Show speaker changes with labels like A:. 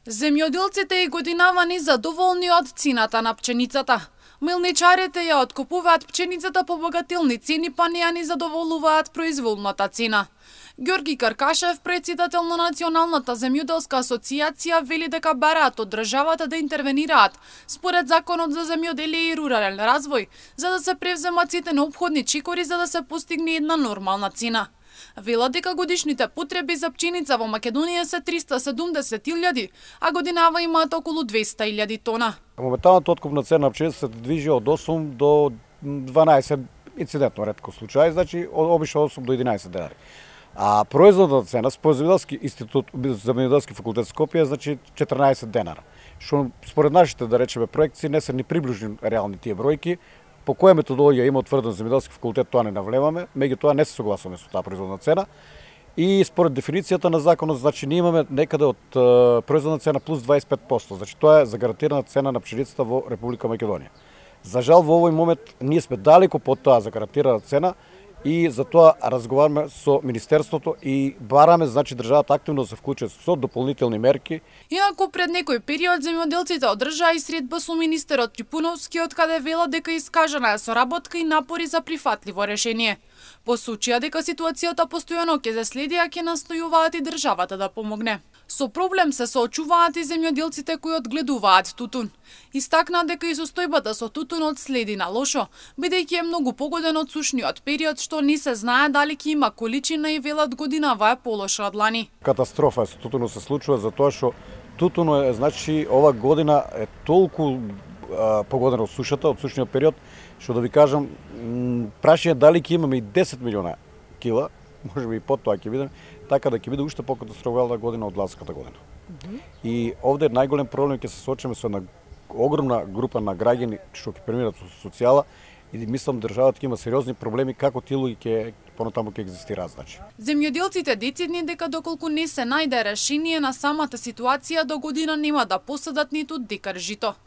A: Земјоделците и годинава задоволни од цената на пченицата. Мелничарите ја откупуваат пченицата по богатилни цени, па не ја ни задоволуваат произволната цена. Ѓорги Каркашев, председател на Националната земјоделска асоциација, вели дека бараат од државата да интервенираат според Законот за земјоделие и рурален развој, за да се превземат сите неопходни чекори за да се постигне една нормална цена. Вела дека годишните потреби за пченица во Македонија се 370.000, а годинава имаат околу 200.000 тона.
B: Моменталната откупна цена на пченица се движи од 8 до 12, инцидентно ретко случаи, значи обично 8 до 11 денари. А производната цена според Земјоделски институт, Земјоделски факултет Скопје, значи 14 денара. Што според нашите, да речеме, проекции не се ни приближни реални тие бројки. По која методологија има утврден Земјоделски факултет, тоа не навлеваме, меѓутоа не се согласуваме со таа производна цена. И според дефиницијата на законот, значи ние имаме некаде од производна цена плюс 25%, значи тоа е загарантирана цена на пшеницата во Република Македонија. За жал во овој момент ние сме далеку под таа загарантирана цена и затоа разговараме со Министерството и бараме, значи, државата активно да се вклучи со дополнителни мерки.
A: Иако пред некој период земјоделците одржаа и средба со министерот Трипуновски, од каде вела дека искажана е соработка и напори за прифатливо решение. Посочија дека ситуацијата постојано ќе се следи, а ќе настојуваат и државата да помогне. Со проблем се соочуваат и земјоделците кои одгледуваат тутун. Истакна дека и состојбата со тутунот следи на лошо, бидејќи е многу погоден од сушниот период, што не се знае дали ќе има количина и велат годинава е полоша од лани.
B: Катастрофа со тутунот се случува затоа што тутунот е, значи, ова година е толку погоден од сушата, од сушниот период, што да ви кажам, прашање дали ќе имаме и 10 милиона кила, може би и под тоа ќе бидеме, така да ќе биде уште покатастрофална година од ланската година. И овде најголем проблем ќе се соочиме со една огромна група на граѓани што ќе преминат со социјала и мислам државата ќе има сериозни проблеми како тие луѓе ќе понатаму ќе екзистираат, значи.
A: Земјоделците децидни дека доколку не се најде решение на самата ситуација, до година нема да посадат ниту декар жито.